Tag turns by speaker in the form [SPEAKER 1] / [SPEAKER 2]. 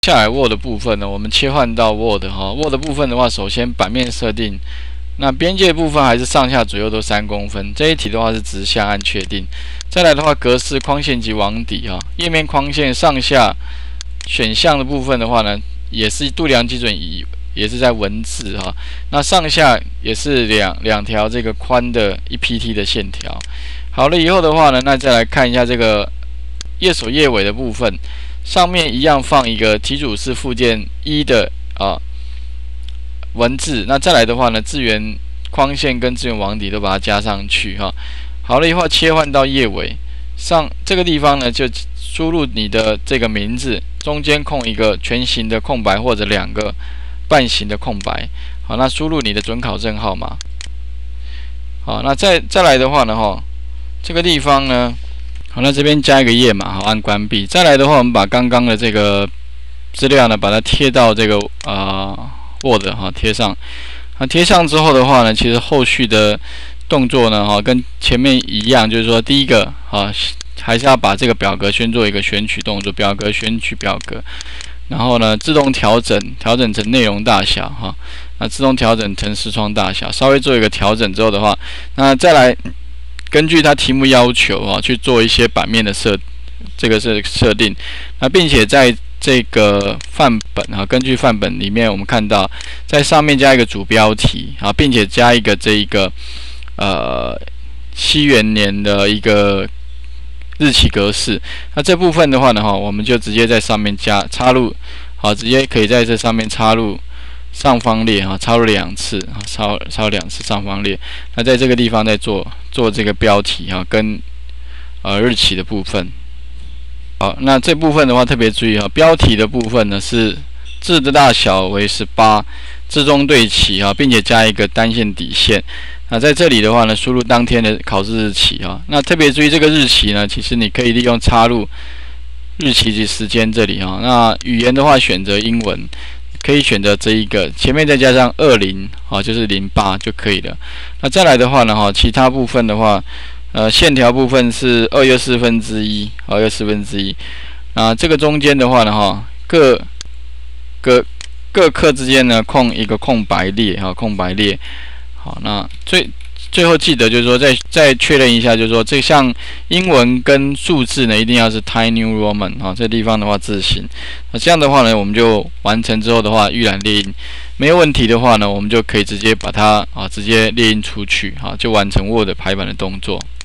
[SPEAKER 1] 下来 Word 的部分呢，我们切换到 Word 哈 ，Word 部分的话，首先版面设定，那边界部分还是上下左右都3公分。这一题的话是直向按确定。再来的话，格式、框线及网底哈，页面框线上下选项的部分的话呢，也是度量基准仪，也是在文字哈。那上下也是两条这个宽的1pt 的线条。好了以后的话呢，那再来看一下这个页首页尾的部分。上面一样放一个题组是附件1的文字，那再来的话呢，资源框线跟资源网底都把它加上去哈。好了以后切换到页尾上这个地方呢，就输入你的这个名字，中间空一个全形的空白或者2个半形的空白。好，那输入你的准考证号码。好，那再来的话呢这个地方呢。好，那这边加一个页码，好，按关闭。再来的话，我们把刚刚的这个资料呢，把它贴到这个Word 哈，贴上。那贴上之后的话呢，其实后续的动作呢，跟前面一样，就是说第一个还是要把这个表格先做一个选取动作，表格选取表格，然后呢，自动调整成内容大小哈，那自动调整成视窗大小，稍微做一个调整之后的话，那再来。根据它题目要求去做一些版面的设定，那并且在这个范本根据范本里面我们看到，在上面加一个主标题并且加一个这一个西元年的一个日期格式。那这部分的话呢我们就直接在上面插入，直接可以在这上面插入。上方列插入2次插入2次上方列。那在这个地方再做这个标题跟日期的部分。好，那这部分的话特别注意标题的部分呢是字的大小为18，字中对齐并且加一个单线底线。那在这里的话呢，输入当天的考试日期那特别注意这个日期呢，其实你可以利用插入日期及时间这里那语言的话选择英文。可以选择这一个，前面再加上20就是08就可以了。那再来的话呢其他部分的话，线条部分是2又1/4，2又1/4。这个中间的话呢各课之间呢空一个空白列空白列。好，那最后记得就是说再确认一下，就是说这像英文跟数字呢，一定要是 Times New Roman 这地方的话字形。那这样的话呢，我们就完成之后的话，预览列印没有问题的话呢，我们就可以直接把它直接列印出去就完成 Word 排版的动作。